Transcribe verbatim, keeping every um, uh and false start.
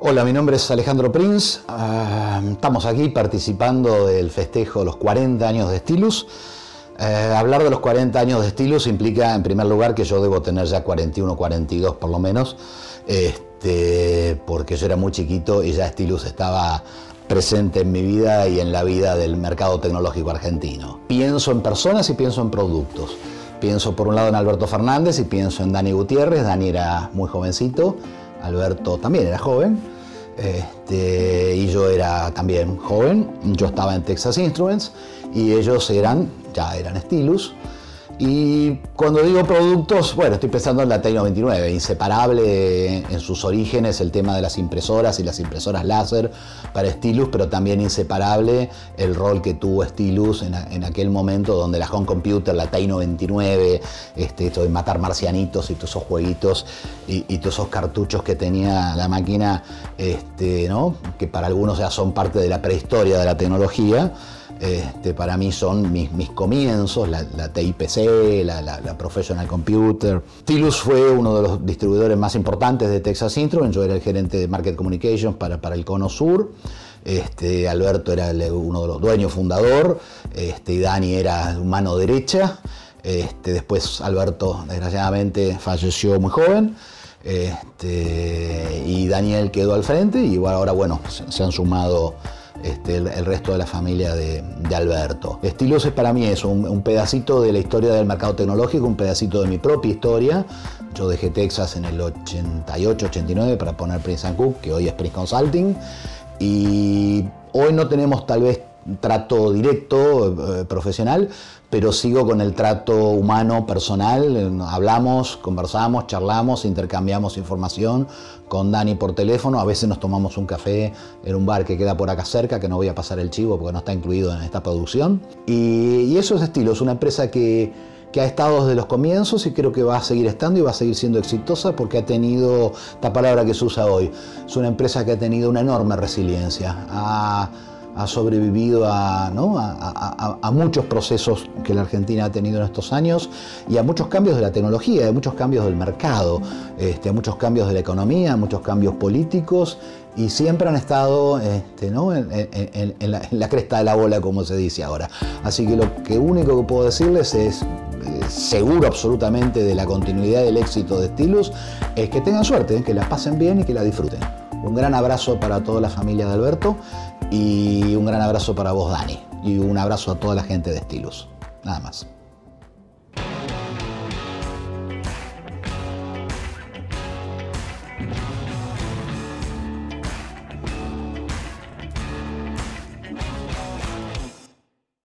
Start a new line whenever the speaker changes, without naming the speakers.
Hola, mi nombre es Alejandro Prinz. Uh, estamos aquí participando del festejo de los cuarenta años de Stylus. Uh, hablar de los cuarenta años de Stylus implica, en primer lugar, que yo debo tener ya cuarenta y uno, cuarenta y dos por lo menos, este, porque yo era muy chiquito y ya Stylus estaba presente en mi vida y en la vida del mercado tecnológico argentino. Pienso en personas y pienso en productos. Pienso por un lado en Alberto Fernández y pienso en Dani Gutiérrez. Dani era muy jovencito, Alberto también era joven, este, y yo era también joven. Yo estaba en Texas Instruments y ellos eran, ya eran Stylus. Y cuando digo productos, bueno, estoy pensando en la TI noventa y nueve, inseparable en sus orígenes el tema de las impresoras y las impresoras láser para Stylus, pero también inseparable el rol que tuvo Stylus en, en aquel momento donde la home computer, la TI noventa y nueve, este, esto de matar marcianitos y todos esos jueguitos y, y todos esos cartuchos que tenía la máquina, este, ¿no? Que para algunos ya son parte de la prehistoria de la tecnología. Este, para mí son mis, mis comienzos, la, la T I P C, la, la, la Professional Computer. Stylus fue uno de los distribuidores más importantes de Texas Instruments. Yo era el gerente de Market Communications para, para el Cono Sur. Este, Alberto era el, uno de los dueños, fundador. Este, y Dani era mano derecha. Este, después Alberto, desgraciadamente, falleció muy joven. Este, y Daniel quedó al frente. Y ahora, bueno, se, se han sumado Este, el, el resto de la familia de, de Alberto. Stylus es para mí eso, un, un pedacito de la historia del mercado tecnológico, un pedacito de mi propia historia. Yo dejé Texas en el ochenta y ocho, ochenta y nueve para poner Prince and Cook, que hoy es Prince Consulting, y hoy no tenemos tal vez trato directo, eh, profesional, pero sigo con el trato humano, personal. Hablamos, conversamos, charlamos, intercambiamos información con Dani por teléfono. A veces nos tomamos un café en un bar que queda por acá cerca, que no voy a pasar el chivo porque no está incluido en esta producción. Y, y eso es Stylus, es una empresa que, que ha estado desde los comienzos y creo que va a seguir estando y va a seguir siendo exitosa porque ha tenido, esta palabra que se usa hoy, es una empresa que ha tenido una enorme resiliencia. Ha, ha sobrevivido a, ¿no? a, a, a muchos procesos que la Argentina ha tenido en estos años y a muchos cambios de la tecnología, a muchos cambios del mercado, este, a muchos cambios de la economía, a muchos cambios políticos, y siempre han estado este, ¿no? en, en, en, la, en la cresta de la bola, como se dice ahora. Así que lo que único que puedo decirles es, eh, seguro absolutamente de la continuidad del éxito de Stylus, es que tengan suerte, que la pasen bien y que la disfruten. Un gran abrazo para toda la familia de Alberto y un gran abrazo para vos, Dani, y un abrazo a toda la gente de Stylus. Nada más.